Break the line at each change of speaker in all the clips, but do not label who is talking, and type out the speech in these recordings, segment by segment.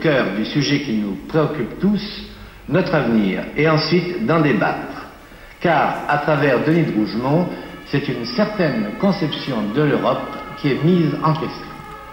cœur du sujet qui nous préoccupe tous, notre avenir, et ensuite d'en débattre. Car, à travers Denis de Rougemont, c'est une certaine conception de l'Europe qui est mise en question.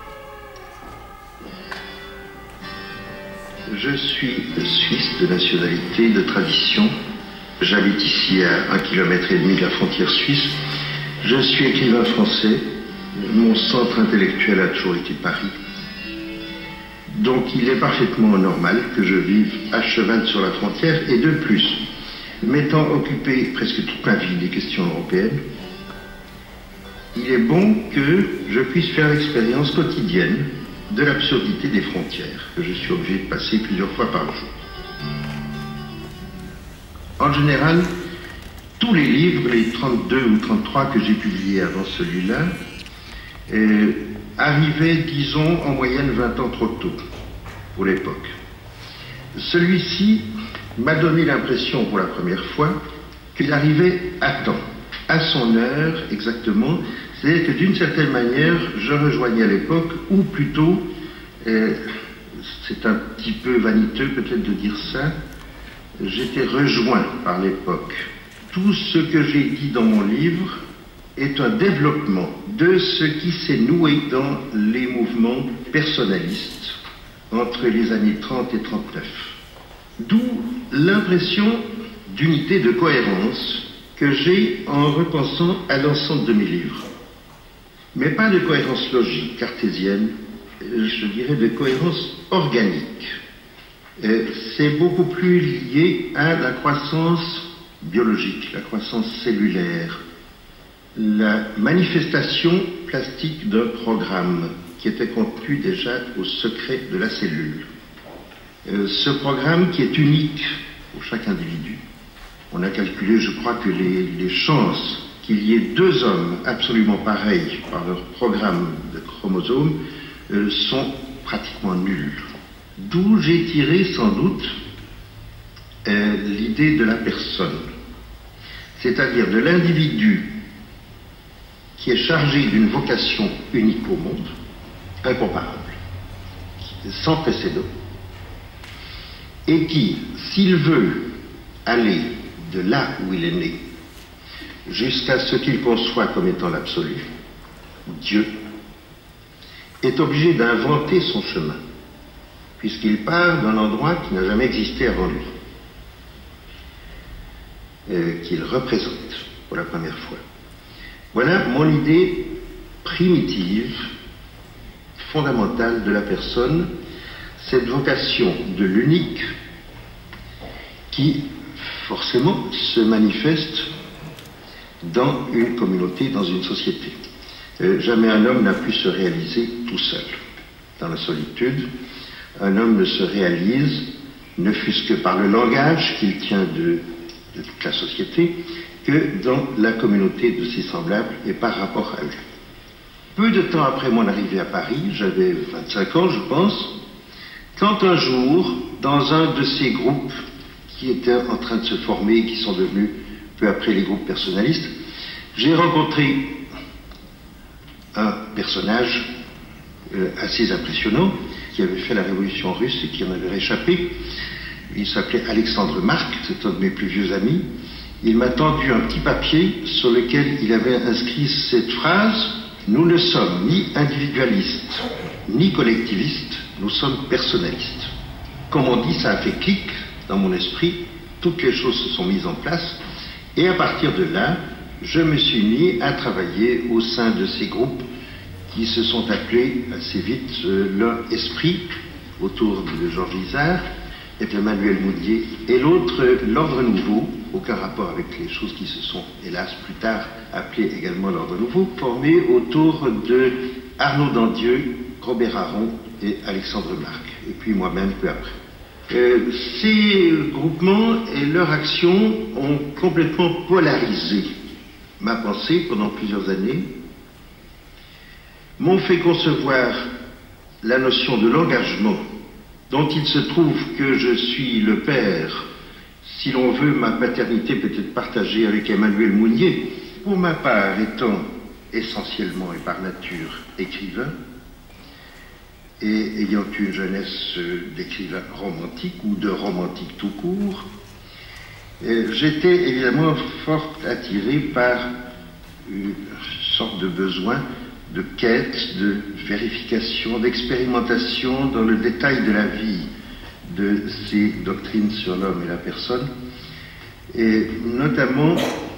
Je suis suisse de nationalité, de tradition. J'habite ici à 1,5 km de la frontière suisse. Je suis écrivain français. Mon centre intellectuel a toujours été Paris. Donc il est parfaitement normal que je vive à cheval sur la frontière, et de plus, m'étant occupé presque toute ma vie des questions européennes, il est bon que je puisse faire l'expérience quotidienne de l'absurdité des frontières, que je suis obligé de passer plusieurs fois par jour. En général, tous les livres, les 32 ou 33 que j'ai publiés avant celui-là, arrivaient, disons, en moyenne 20 ans trop tôt, pour l'époque. Celui-ci m'a donné l'impression, pour la première fois, qu'il arrivait à temps, à son heure exactement. C'est-à-dire que d'une certaine manière, je rejoignais l'époque, ou plutôt, c'est un petit peu vaniteux peut-être de dire ça, j'étais rejoint par l'époque. Tout ce que j'ai dit dans mon livre est un développement de ce qui s'est noué dans les mouvements personnalistes entre les années 30 et 39. D'où l'impression d'unité, de cohérence que j'ai en repensant à l'ensemble de mes livres. Mais pas de cohérence logique, cartésienne, je dirais de cohérence organique. C'est beaucoup plus lié à la croissance biologique, la croissance cellulaire, la manifestation plastique d'un programme qui était contenu déjà au secret de la cellule. Ce programme qui est unique pour chaque individu. On a calculé, je crois, que les chances qu'il y ait deux hommes absolument pareils par leur programme de chromosomes sont pratiquement nulles. D'où j'ai tiré sans doute l'idée de la personne, c'est-à-dire de l'individu qui est chargé d'une vocation unique au monde, incomparable, sans précédent, et qui, s'il veut aller de là où il est né, jusqu'à ce qu'il conçoit comme étant l'absolu, Dieu, est obligé d'inventer son chemin, puisqu'il part d'un endroit qui n'a jamais existé avant lui, qu'il représente pour la première fois. Voilà mon idée primitive, fondamentale de la personne, cette vocation de l'unique qui, forcément, se manifeste dans une communauté, dans une société. Jamais un homme n'a pu se réaliser tout seul. Dans la solitude, un homme ne se réalise, ne fût-ce que par le langage qu'il tient de toute la société, que dans la communauté de ses semblables et par rapport à eux. Peu de temps après mon arrivée à Paris, j'avais 25 ans, je pense, quand un jour, dans un de ces groupes qui étaient en train de se former, qui sont devenus peu après les groupes personnalistes, j'ai rencontré un personnage assez impressionnant qui avait fait la révolution russe et qui en avait réchappé. Il s'appelait Alexandre Marc, c'est un de mes plus vieux amis. Il m'a tendu un petit papier sur lequel il avait inscrit cette phrase: « Nous ne sommes ni individualistes, ni collectivistes, nous sommes personnalistes. » Comme on dit, ça a fait clic dans mon esprit, toutes les choses se sont mises en place, et à partir de là, je me suis mis à travailler au sein de ces groupes qui se sont appelés assez vite l'un Esprit, autour de Georges Isard, et de Manuel Mounier, et l'autre l'Ordre Nouveau, aucun rapport avec les choses qui se sont, hélas, plus tard appelées également l'Ordre Nouveau, formé autour de Arnaud Dandieu, Robert Aron et Alexandre Marc, et puis moi-même peu après. Ces groupements et leur action ont complètement polarisé ma pensée pendant plusieurs années, m'ont fait concevoir la notion de l'engagement, dont il se trouve que je suis le père, si l'on veut, ma paternité peut être partagée avec Emmanuel Mounier, pour ma part étant essentiellement et par nature écrivain, et ayant eu une jeunesse d'écrivain romantique ou de romantique tout court, j'étais évidemment fort attiré par une sorte de besoin de quête, de vérification, d'expérimentation dans le détail de la vie de ces doctrines sur l'homme et la personne. Et notamment,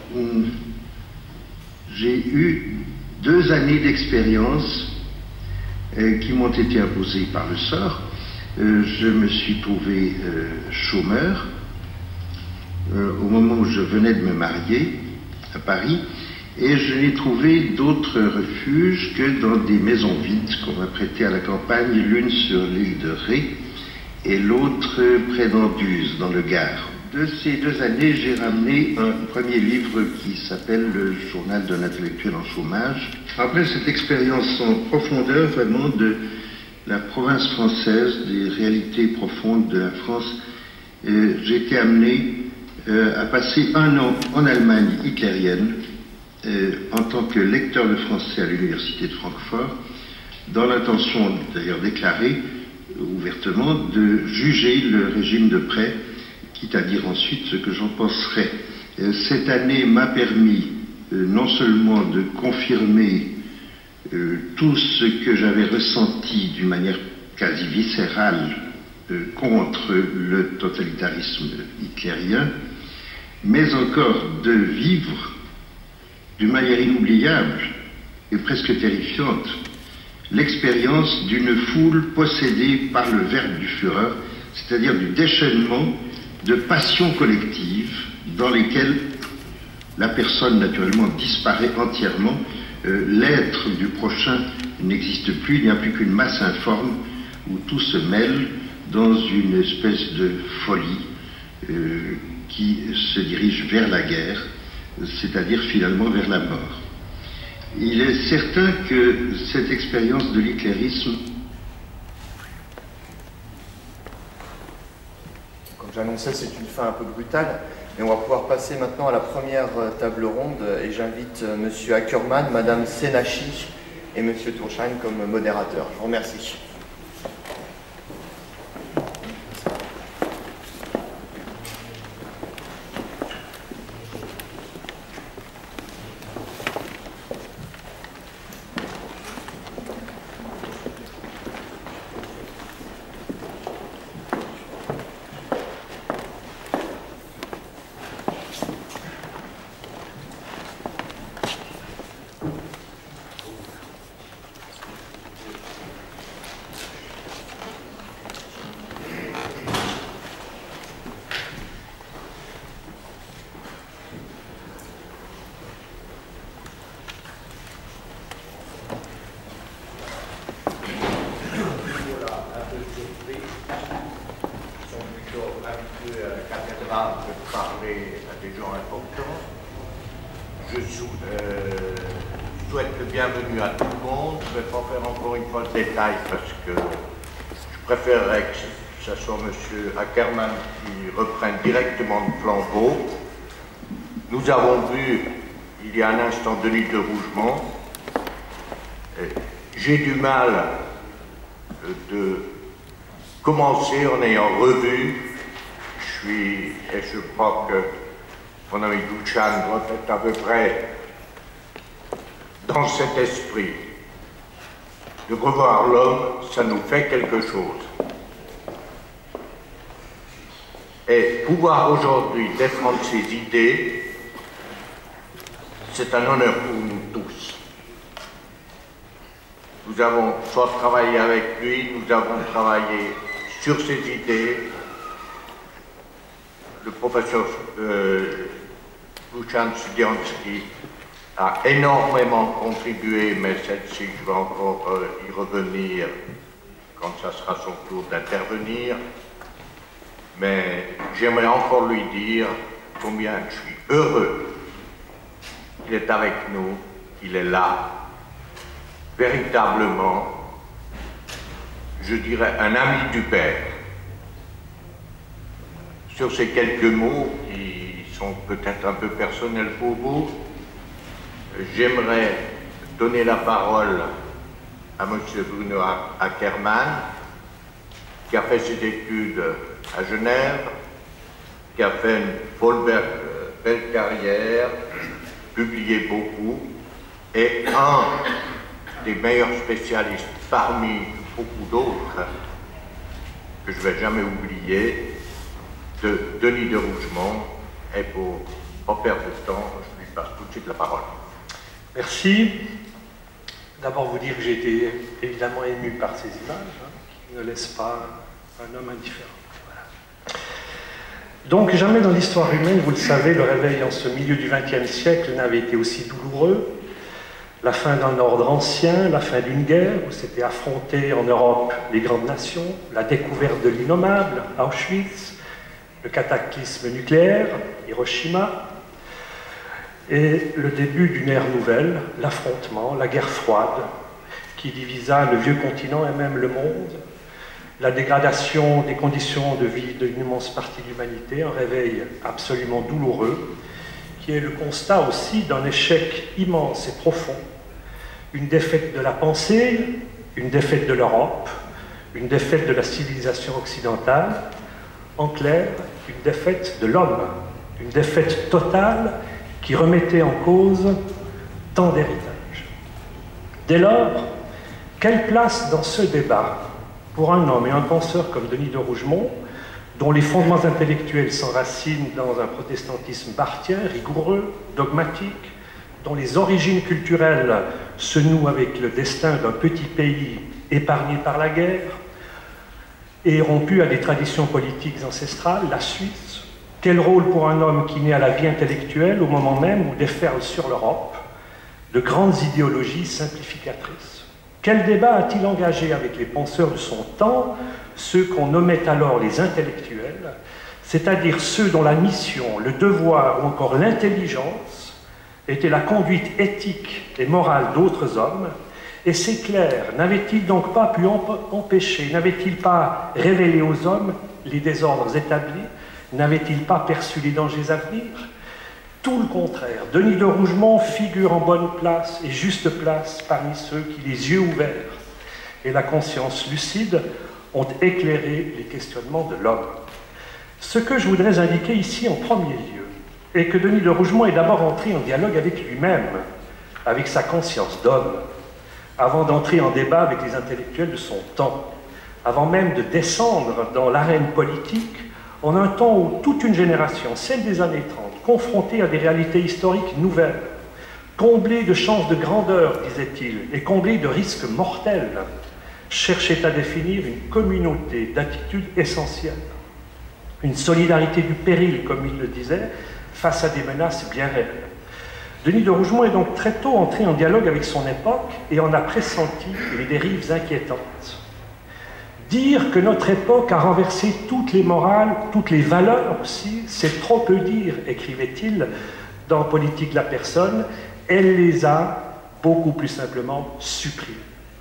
j'ai eu 2 années d'expérience qui m'ont été imposées par le sort. Je me suis trouvé chômeur au moment où je venais de me marier à Paris, et je n'ai trouvé d'autre refuge que dans des maisons vides qu'on m'a prêtées à la campagne, l'une sur l'île de Ré et l'autre près d'Anduze, dans le Gard. De ces 2 années, j'ai ramené un premier livre qui s'appelle Le journal d'un intellectuel en chômage. Après cette expérience en profondeur vraiment de la province française, des réalités profondes de la France, j'ai été amené à passer 1 an en Allemagne hitlérienne en tant que lecteur de français à l'université de Francfort, dans l'intention d'ailleurs déclarée ouvertement de juger le régime de près, quitte à dire ensuite ce que j'en penserais. Cette année m'a permis non seulement de confirmer tout ce que j'avais ressenti d'une manière quasi viscérale contre le totalitarisme hitlérien, mais encore de vivre d'une manière inoubliable et presque terrifiante l'expérience d'une foule possédée par le verbe du Führer, c'est-à-dire du déchaînement de passions collectives dans lesquelles la personne naturellement disparaît entièrement, l'être du prochain n'existe plus, il n'y a plus qu'une masse informe où tout se mêle dans une espèce de folie qui se dirige vers la guerre, c'est-à-dire finalement vers la mort. Il est certain que cette expérience de l'hitlérisme...
Comme j'annonçais, c'est une fin un peu brutale, mais on va pouvoir passer maintenant à la première table ronde, et j'invite M. Ackermann, Mme Senachi et M. Toursheim comme modérateurs. Je vous remercie.
Parce que je préférerais que ce soit M. Ackermann qui reprenne directement le flambeau. Nous avons vu il y a un instant Denis de Rougemont. J'ai du mal de commencer en ayant revu. Je crois que mon ami Duchan doit être à peu près dans cet esprit. De revoir l'homme, ça nous fait quelque chose. Et pouvoir aujourd'hui défendre ses idées, c'est un honneur pour nous tous. Nous avons soit travaillé avec lui, nous avons travaillé sur ses idées. Le professeur Duchan Studiansky a énormément contribué, mais celle-ci, je vais encore y revenir quand ça sera son tour d'intervenir. Mais j'aimerais encore lui dire combien je suis heureux qu'il est avec nous, qu'il est là, véritablement, je dirais, un ami du Père. Sur ces quelques mots qui sont peut-être un peu personnels pour vous, j'aimerais donner la parole à M. Bruno Ackermann, qui a fait ses études à Genève, qui a fait une belle carrière, publié beaucoup, et un des meilleurs spécialistes parmi beaucoup d'autres, que je ne vais jamais oublier, de Denis de Rougemont. Et pour ne pas perdre de temps, je lui passe tout de suite la parole.
Merci. D'abord vous dire que j'ai été évidemment ému par ces images, qui ne laissent pas un homme indifférent. Voilà. Donc jamais dans l'histoire humaine, vous le savez, le réveil en ce milieu du XXe siècle n'avait été aussi douloureux. La fin d'un ordre ancien, la fin d'une guerre où s'étaient affrontées en Europe les grandes nations, la découverte de l'innommable, Auschwitz, le cataclysme nucléaire, Hiroshima, et le début d'une ère nouvelle, l'affrontement, la guerre froide, qui divisa le vieux continent et même le monde, la dégradation des conditions de vie d'une immense partie de l'humanité, un réveil absolument douloureux, qui est le constat aussi d'un échec immense et profond, une défaite de la pensée, une défaite de l'Europe, une défaite de la civilisation occidentale, en clair, une défaite de l'homme, une défaite totale qui remettait en cause tant d'héritages. Dès lors, quelle place dans ce débat pour un homme et un penseur comme Denis de Rougemont, dont les fondements intellectuels s'enracinent dans un protestantisme barthien, rigoureux, dogmatique, dont les origines culturelles se nouent avec le destin d'un petit pays épargné par la guerre et rompu à des traditions politiques ancestrales, la Suisse. Quel rôle pour un homme qui naît à la vie intellectuelle au moment même où déferlent sur l'Europe de grandes idéologies simplificatrices? Quel débat a-t-il engagé avec les penseurs de son temps, ceux qu'on nommait alors les intellectuels, c'est-à-dire ceux dont la mission, le devoir ou encore l'intelligence était la conduite éthique et morale d'autres hommes? Et ces clercs n'avaient-ils donc pas pu empêcher, n'avaient-ils pas révélé aux hommes les désordres établis? N'avait-il pas perçu les dangers à venir? Tout le contraire. Denis de Rougemont figure en bonne place et juste place parmi ceux qui, les yeux ouverts et la conscience lucide, ont éclairé les questionnements de l'homme. Ce que je voudrais indiquer ici en premier lieu est que Denis de Rougemont est d'abord entré en dialogue avec lui-même, avec sa conscience d'homme, avant d'entrer en débat avec les intellectuels de son temps, avant même de descendre dans l'arène politique, en un temps où toute une génération, celle des années 30, confrontée à des réalités historiques nouvelles, comblée de chances de grandeur, disait-il, et comblée de risques mortels, cherchait à définir une communauté d'attitudes essentielles, une solidarité du péril, comme il le disait, face à des menaces bien réelles. Denis de Rougemont est donc très tôt entré en dialogue avec son époque et en a pressenti les dérives inquiétantes. Dire que notre époque a renversé toutes les morales, toutes les valeurs aussi, c'est trop peu dire, écrivait-il dans Politique de la personne, elle les a beaucoup plus simplement supprimées.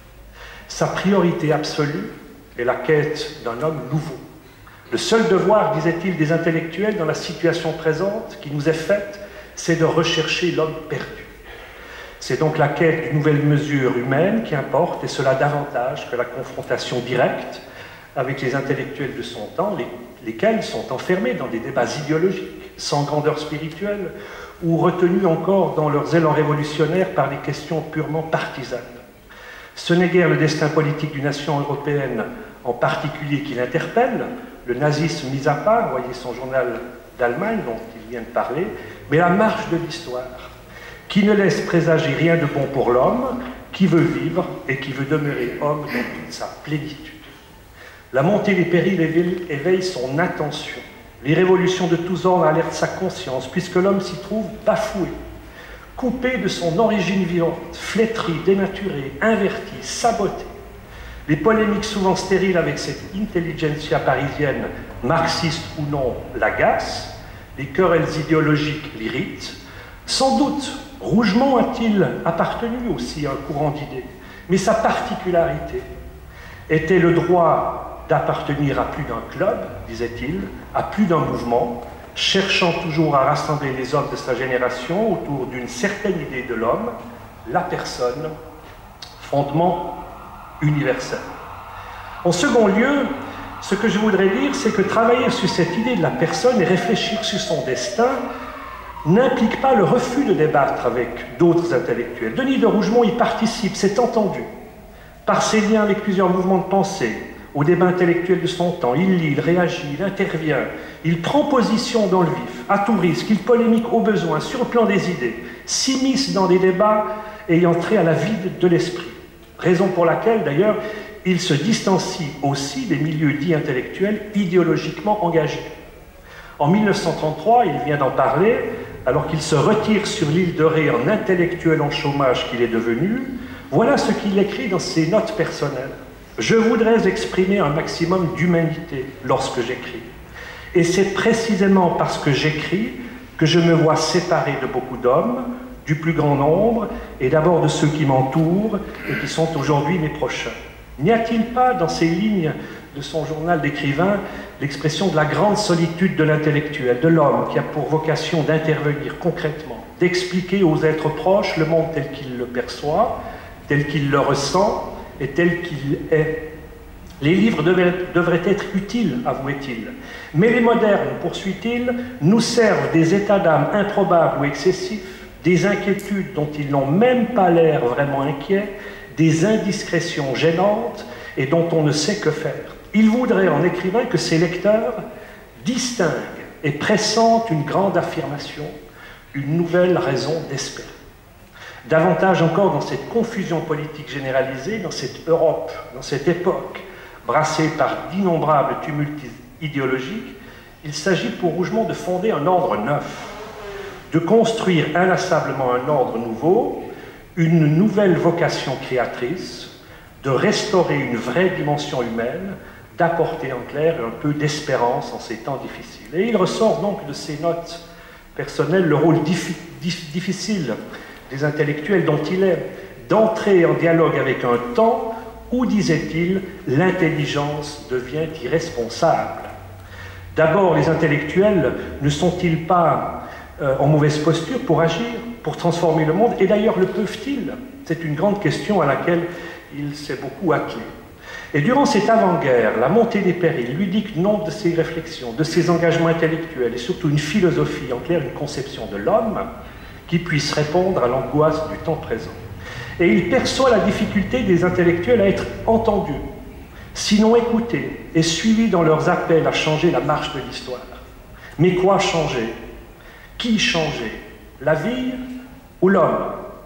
Sa priorité absolue est la quête d'un homme nouveau. Le seul devoir, disait-il, des intellectuels dans la situation présente qui nous est faite, c'est de rechercher l'homme perdu. C'est donc la quête d'une nouvelle mesure humaine qui importe, et cela davantage que la confrontation directe avec les intellectuels de son temps, lesquels sont enfermés dans des débats idéologiques, sans grandeur spirituelle, ou retenus encore dans leurs élans révolutionnaires par des questions purement partisanes. Ce n'est guère le destin politique d'une nation européenne en particulier qui l'interpelle, le nazisme mis à part, voyez son journal d'Allemagne dont il vient de parler, mais la marche de l'histoire, qui ne laisse présager rien de bon pour l'homme, qui veut vivre et qui veut demeurer homme dans toute sa plénitude. La montée des périls éveille son attention. Les révolutions de tous ordres alertent sa conscience, puisque l'homme s'y trouve bafoué, coupé de son origine vivante, flétri, dénaturé, inverti, saboté. Les polémiques souvent stériles avec cette intelligentsia parisienne, marxiste ou non, l'agacent, les querelles idéologiques l'irritent. Sans doute, Rougemont a-t-il appartenu aussi à un courant d'idées, mais sa particularité était le droit d'appartenir à plus d'un club, disait-il, à plus d'un mouvement, cherchant toujours à rassembler les hommes de sa génération autour d'une certaine idée de l'homme, la personne, fondement universelle. En second lieu, ce que je voudrais dire, c'est que travailler sur cette idée de la personne et réfléchir sur son destin n'implique pas le refus de débattre avec d'autres intellectuels. Denis de Rougemont y participe, c'est entendu, par ses liens avec plusieurs mouvements de pensée, au débat intellectuel de son temps. Il lit, il réagit, il intervient, il prend position dans le vif, à tout risque, il polémique au besoin, sur le plan des idées, s'immisce dans des débats ayant trait à la vie de l'esprit. Raison pour laquelle, d'ailleurs, il se distancie aussi des milieux dits intellectuels idéologiquement engagés. En 1933, il vient d'en parler, alors qu'il se retire sur l'île de Ré en intellectuel en chômage qu'il est devenu, voilà ce qu'il écrit dans ses notes personnelles. « Je voudrais exprimer un maximum d'humanité lorsque j'écris. Et c'est précisément parce que j'écris que je me vois séparé de beaucoup d'hommes, du plus grand nombre, et d'abord de ceux qui m'entourent et qui sont aujourd'hui mes prochains. N'y a-t-il pas dans ces lignes de son journal d'écrivain l'expression de la grande solitude de l'intellectuel, de l'homme qui a pour vocation d'intervenir concrètement, d'expliquer aux êtres proches le monde tel qu'il le perçoit, tel qu'il le ressent et tel qu'il est. Les livres devraient être utiles, avouait-il. Mais les modernes, poursuit-il, nous servent des états d'âme improbables ou excessifs, des inquiétudes dont ils n'ont même pas l'air vraiment inquiets, des indiscrétions gênantes et dont on ne sait que faire. Il voudrait, en écrivant, que ses lecteurs distinguent et pressentent une grande affirmation, une nouvelle raison d'espérer. Davantage encore dans cette confusion politique généralisée, dans cette Europe, dans cette époque, brassée par d'innombrables tumultes idéologiques, il s'agit pour Rougemont de fonder un ordre neuf, de construire inlassablement un ordre nouveau, une nouvelle vocation créatrice, de restaurer une vraie dimension humaine, d'apporter en clair un peu d'espérance en ces temps difficiles. Et il ressort donc de ses notes personnelles le rôle difficile des intellectuels dont il est d'entrer en dialogue avec un temps où, disait-il, l'intelligence devient irresponsable. D'abord, les intellectuels ne sont-ils pas en mauvaise posture pour agir, pour transformer le monde? Et d'ailleurs, le peuvent-ils? C'est une grande question à laquelle il s'est beaucoup attelé. Et durant cette avant-guerre, la montée des périls lui dicte nombre de ses réflexions, de ses engagements intellectuels et surtout une philosophie, en clair une conception de l'homme qui puisse répondre à l'angoisse du temps présent. Et il perçoit la difficulté des intellectuels à être entendus, sinon écoutés et suivis dans leurs appels à changer la marche de l'histoire. Mais quoi changer? Qui changer? La vie ou l'homme?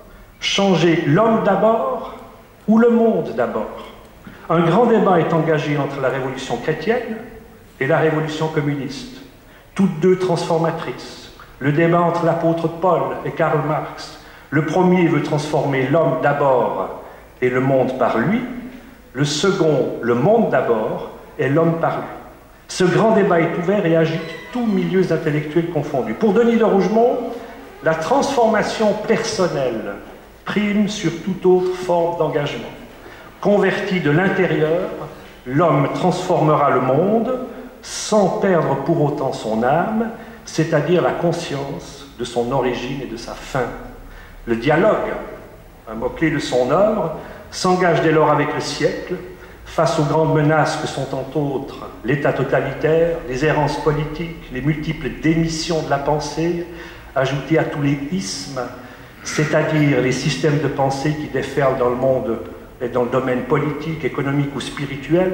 Changer l'homme d'abord ou le monde d'abord? Un grand débat est engagé entre la révolution chrétienne et la révolution communiste, toutes deux transformatrices. Le débat entre l'apôtre Paul et Karl Marx. Le premier veut transformer l'homme d'abord et le monde par lui. Le second, le monde d'abord et l'homme par lui. Ce grand débat est ouvert et agite tous milieux intellectuels confondus. Pour Denis de Rougemont, la transformation personnelle prime sur toute autre forme d'engagement. Converti de l'intérieur, l'homme transformera le monde sans perdre pour autant son âme, c'est-à-dire la conscience de son origine et de sa fin. Le dialogue, un mot-clé de son œuvre, s'engage dès lors avec le siècle, face aux grandes menaces que sont entre autres l'État totalitaire, les errances politiques, les multiples démissions de la pensée, ajoutées à tous les ismes, c'est-à-dire les systèmes de pensée qui déferlent dans le monde et dans le domaine politique, économique ou spirituel.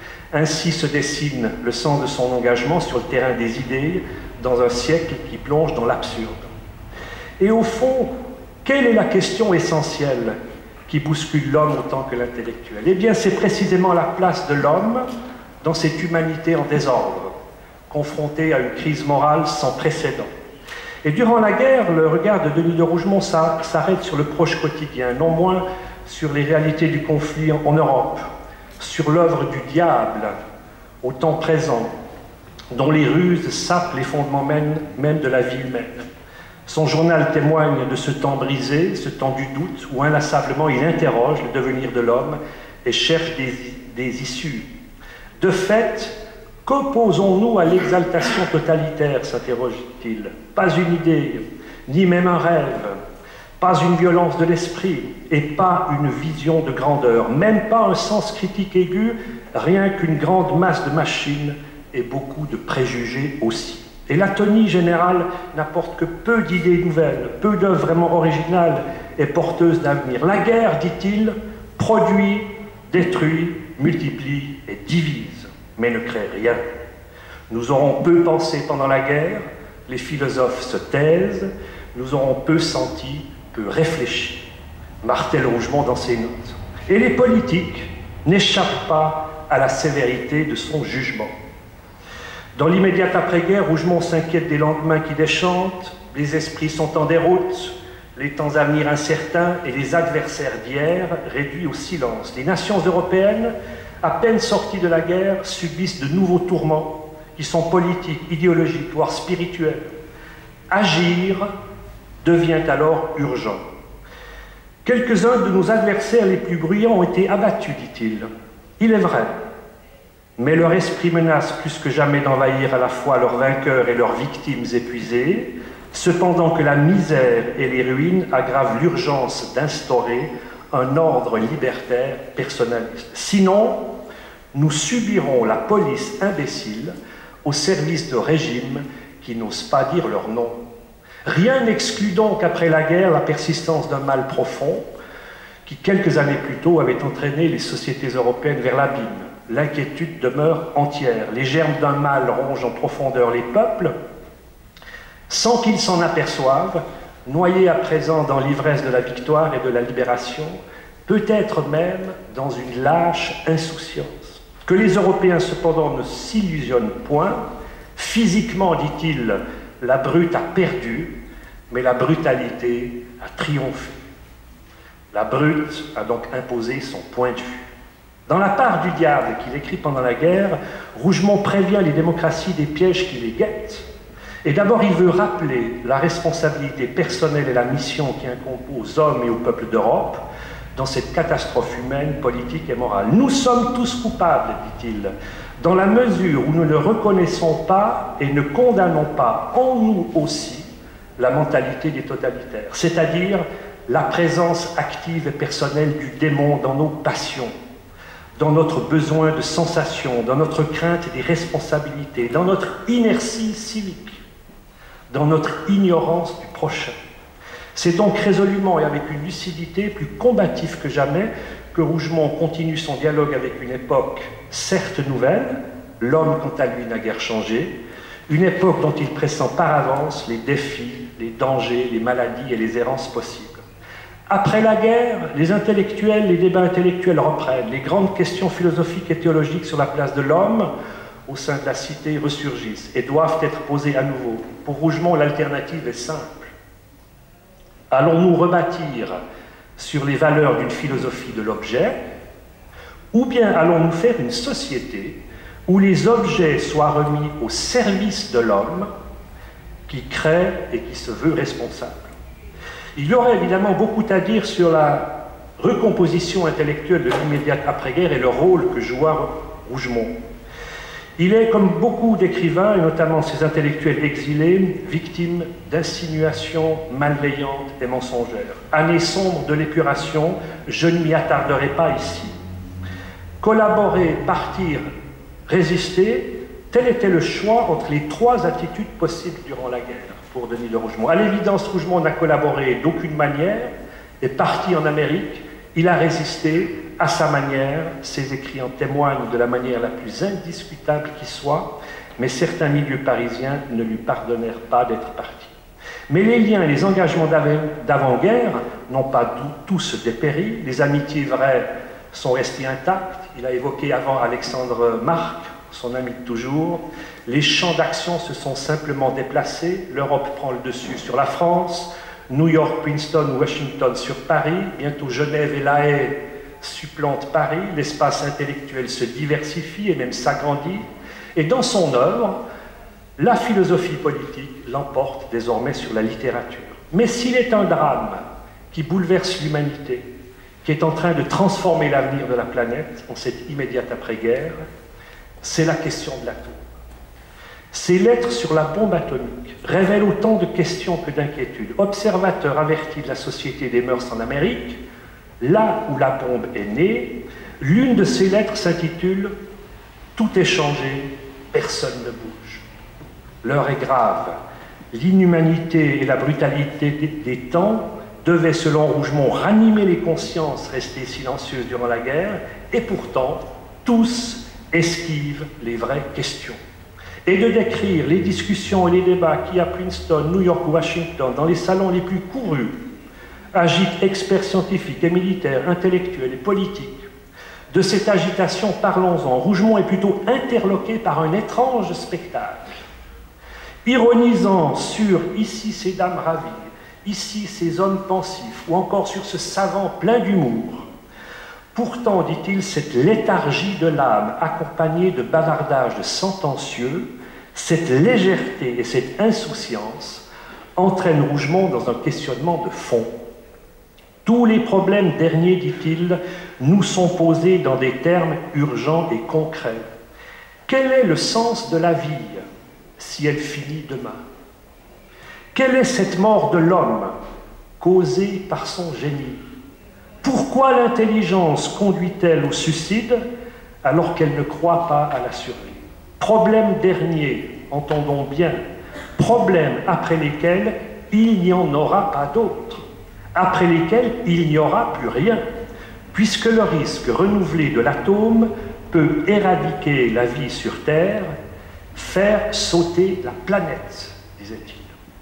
Ainsi se dessine le sens de son engagement sur le terrain des idées dans un siècle qui plonge dans l'absurde. Et au fond, quelle est la question essentielle qui bouscule l'homme autant que l'intellectuel? Eh bien, c'est précisément la place de l'homme dans cette humanité en désordre, confrontée à une crise morale sans précédent. Et durant la guerre, le regard de Denis de Rougemont s'arrête sur le proche quotidien, non moins sur les réalités du conflit en Europe, sur l'œuvre du diable au temps présent, dont les ruses sapent les fondements même de la vie humaine. Son journal témoigne de ce temps brisé, ce temps du doute, où inlassablement il interroge le devenir de l'homme et cherche des issues. De fait, qu'opposons-nous à l'exaltation totalitaire, s'interroge-t-il? Pas une idée, ni même un rêve. pas une violence de l'esprit et pas une vision de grandeur, même pas un sens critique aigu, rien qu'une grande masse de machines et beaucoup de préjugés aussi. Et l'atonie générale n'apporte que peu d'idées nouvelles, peu d'œuvres vraiment originales et porteuses d'avenir. La guerre, dit-il, produit, détruit, multiplie et divise, mais ne crée rien. Nous aurons peu pensé pendant la guerre, les philosophes se taisent, nous aurons peu senti, peu réfléchi, martèle Rougemont dans ses notes. Et les politiques n'échappent pas à la sévérité de son jugement. Dans l'immédiate après-guerre, Rougemont s'inquiète des lendemains qui déchantent, les esprits sont en déroute, les temps à venir incertains et les adversaires d'hier réduits au silence. Les nations européennes, à peine sorties de la guerre, subissent de nouveaux tourments qui sont politiques, idéologiques, voire spirituels. Agir devient alors urgent. Quelques-uns de nos adversaires les plus bruyants ont été abattus, dit-il. Il est vrai, mais leur esprit menace plus que jamais d'envahir à la fois leurs vainqueurs et leurs victimes épuisées, cependant que la misère et les ruines aggravent l'urgence d'instaurer un ordre libertaire personnaliste. Sinon, nous subirons la police imbécile au service de régimes qui n'osent pas dire leur nom. Rien n'exclut donc après la guerre la persistance d'un mal profond qui, quelques années plus tôt, avait entraîné les sociétés européennes vers l'abîme. L'inquiétude demeure entière. Les germes d'un mal rongent en profondeur les peuples, sans qu'ils s'en aperçoivent, noyés à présent dans l'ivresse de la victoire et de la libération, peut-être même dans une lâche insouciance. Que les Européens, cependant, ne s'illusionnent point. Physiquement, dit-il, la brute a perdu, mais la brutalité a triomphé. La brute a donc imposé son point de vue. Dans La part du diable, qu'il écrit pendant la guerre, Rougemont prévient les démocraties des pièges qui les guettent. Et d'abord, il veut rappeler la responsabilité personnelle et la mission qui incombent aux hommes et aux peuples d'Europe dans cette catastrophe humaine, politique et morale. Nous sommes tous coupables, dit-il, dans la mesure où nous ne reconnaissons pas et ne condamnons pas en nous aussi la mentalité des totalitaires, c'est-à-dire la présence active et personnelle du démon dans nos passions, dans notre besoin de sensation, dans notre crainte des responsabilités, dans notre inertie civique, dans notre ignorance du prochain. C'est donc résolument et avec une lucidité plus combative que jamais que Rougemont continue son dialogue avec une époque certes nouvelle, l'homme quant à lui n'a guère changé, une époque dont il pressent par avance les défis, les dangers, les maladies et les errances possibles. Après la guerre, les intellectuels, les débats intellectuels reprennent, les grandes questions philosophiques et théologiques sur la place de l'homme au sein de la cité ressurgissent et doivent être posées à nouveau. Pour Rougemont, l'alternative est simple. Allons-nous rebâtir sur les valeurs d'une philosophie de l'objet, ou bien allons-nous faire une société où les objets soient remis au service de l'homme qui crée et qui se veut responsable? Il y aurait évidemment beaucoup à dire sur la recomposition intellectuelle de l'immédiate après-guerre et le rôle que joua Rougemont. Il est, comme beaucoup d'écrivains, et notamment ces intellectuels exilés, victime d'insinuations malveillantes et mensongères. Année sombre de l'épuration, je ne m'y attarderai pas ici. Collaborer, partir, résister, tel était le choix entre les trois attitudes possibles durant la guerre pour Denis de Rougemont. À l'évidence, Rougemont n'a collaboré d'aucune manière, est parti en Amérique, il a résisté à sa manière, ses écrits en témoignent de la manière la plus indiscutable qui soit, mais certains milieux parisiens ne lui pardonnèrent pas d'être parti. Mais les liens et les engagements d'avant-guerre n'ont pas tous dépéri, les amitiés vraies sont restées intactes. Il a évoqué avant Alexandre Marc, son ami de toujours. Les champs d'action se sont simplement déplacés, l'Europe prend le dessus sur la France, New York, Princeton, Washington sur Paris, bientôt Genève et La Haye supplante Paris, l'espace intellectuel se diversifie et même s'agrandit, et dans son œuvre, la philosophie politique l'emporte désormais sur la littérature. Mais s'il est un drame qui bouleverse l'humanité, qui est en train de transformer l'avenir de la planète en cette immédiate après-guerre, c'est la question de l'atome. Ces lettres sur la bombe atomique révèlent autant de questions que d'inquiétudes. Observateur averti de la société des mœurs en Amérique, là où la bombe est née, l'une de ces lettres s'intitule « Tout est changé, personne ne bouge ». L'heure est grave. L'inhumanité et la brutalité des temps devaient, selon Rougemont, ranimer les consciences restées silencieuses durant la guerre, et pourtant, tous esquivent les vraies questions. Et de décrire les discussions et les débats qui, à Princeton, New York ou Washington, dans les salons les plus courus, agitent experts scientifiques et militaires, intellectuels et politiques. De cette agitation, parlons-en. Rougemont est plutôt interloqué par un étrange spectacle. Ironisant sur « ici ces dames ravies », ici ces hommes pensifs, ou encore sur ce savant plein d'humour. Pourtant, dit-il, cette léthargie de l'âme, accompagnée de bavardages sentencieux, cette légèreté et cette insouciance entraînent Rougemont dans un questionnement de fond. Tous les problèmes derniers, dit-il, nous sont posés dans des termes urgents et concrets. Quel est le sens de la vie si elle finit demain? Quelle est cette mort de l'homme causée par son génie? Pourquoi l'intelligence conduit-elle au suicide alors qu'elle ne croit pas à la survie? Problème dernier, entendons bien, problème après lesquels il n'y en aura pas d'autres, après lesquels il n'y aura plus rien, puisque le risque renouvelé de l'atome peut éradiquer la vie sur Terre, faire sauter la planète, disait-il.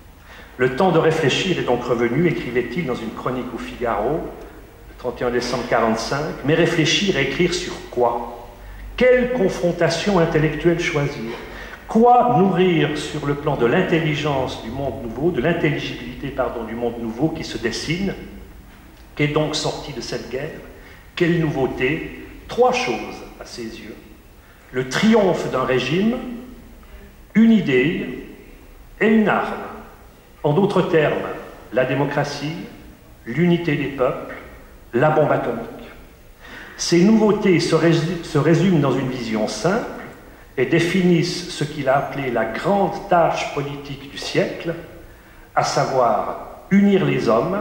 Le temps de réfléchir est donc revenu, écrivait-il dans une chronique au Figaro, le 31 décembre 1945, mais réfléchir et écrire sur quoi? Quelle confrontation intellectuelle choisir? Quoi nourrir sur le plan de l'intelligence du monde nouveau, de l'intelligibilité, pardon, du monde nouveau qui se dessine? Qu'est donc sorti de cette guerre? Quelle nouveauté? Trois choses à ses yeux. Le triomphe d'un régime, une idée et une arme. En d'autres termes, la démocratie, l'unité des peuples, la bombe atomique. Ces nouveautés se résument dans une vision simple et définissent ce qu'il a appelé la grande tâche politique du siècle, à savoir unir les hommes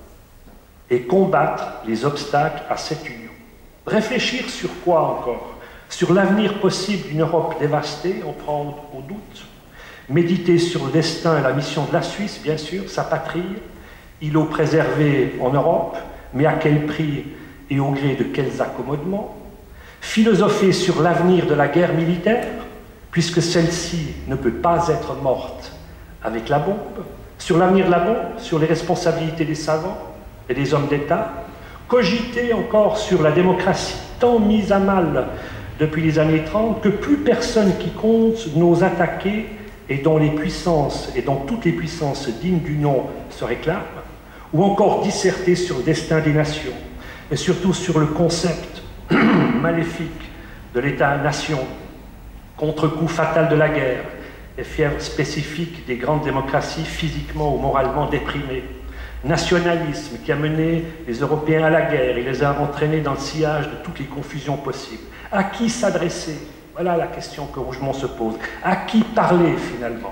et combattre les obstacles à cette union. Réfléchir sur quoi encore? Sur l'avenir possible d'une Europe dévastée, on prend au doute. Méditer sur le destin et la mission de la Suisse, bien sûr, sa patrie, îlot préservé en Europe, mais à quel prix et au gré de quels accommodements? Philosopher sur l'avenir de la guerre militaire, puisque celle-ci ne peut pas être morte avec la bombe, sur l'avenir de la bombe, sur les responsabilités des savants et des hommes d'État, cogiter encore sur la démocratie tant mise à mal depuis les années 30 que plus personne qui compte n'ose attaquer et dont les puissances, et dont toutes les puissances dignes du nom se réclament, ou encore disserter sur le destin des nations, et surtout sur le concept maléfique de l'État-nation, contre-coup fatal de la guerre, et fièvre spécifique des grandes démocraties physiquement ou moralement déprimées, nationalisme qui a mené les Européens à la guerre et les a entraînés dans le sillage de toutes les confusions possibles. À qui s'adresser? Voilà la question que Rougemont se pose. À qui parler, finalement?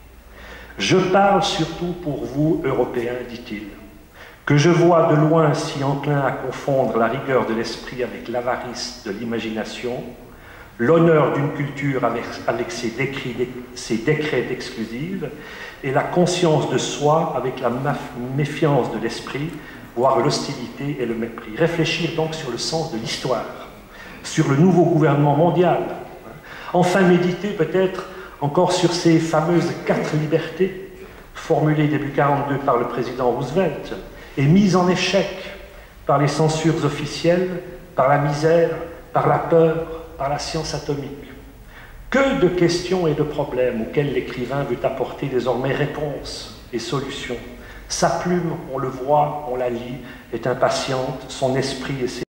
Je parle surtout pour vous, Européens, dit-il, que je vois de loin si enclin à confondre la rigueur de l'esprit avec l'avarice de l'imagination, l'honneur d'une culture avec ses décrets d'exclusive, et la conscience de soi avec la méfiance de l'esprit, voire l'hostilité et le mépris. Réfléchir donc sur le sens de l'histoire, sur le nouveau gouvernement mondial. Enfin, méditer peut-être encore sur ces fameuses 4 libertés formulées début 1942 par le président Roosevelt et mises en échec par les censures officielles, par la misère, par la peur, par la science atomique. Que de questions et de problèmes auxquels l'écrivain veut apporter désormais réponses et solutions. Sa plume, on le voit, on la lit, est impatiente, son esprit et ses